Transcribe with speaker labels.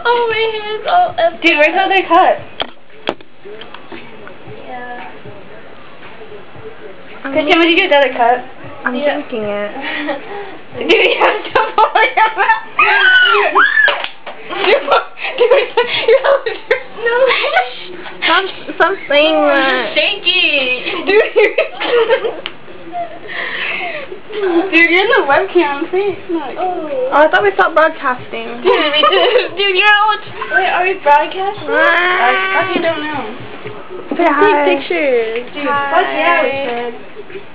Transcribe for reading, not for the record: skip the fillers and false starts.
Speaker 1: Oh, my hair's all up.
Speaker 2: Dude, where's the other cup?
Speaker 1: Yeah.
Speaker 2: Christian, would you get the other cup?
Speaker 3: I'm drinking it.
Speaker 2: Dude, you have to follow your mouth. Dude, no.
Speaker 3: Stop saying that.
Speaker 1: Shaky.
Speaker 2: Dude, dude, you're in the webcam. Please, look.
Speaker 3: Oh, I thought we stopped broadcasting.
Speaker 1: Dude, we did. Dude, you're all. Wait, are we broadcasting?
Speaker 2: I fucking don't know.
Speaker 3: Say hi.
Speaker 1: Take pictures.
Speaker 2: Dude, fuck yeah, we should.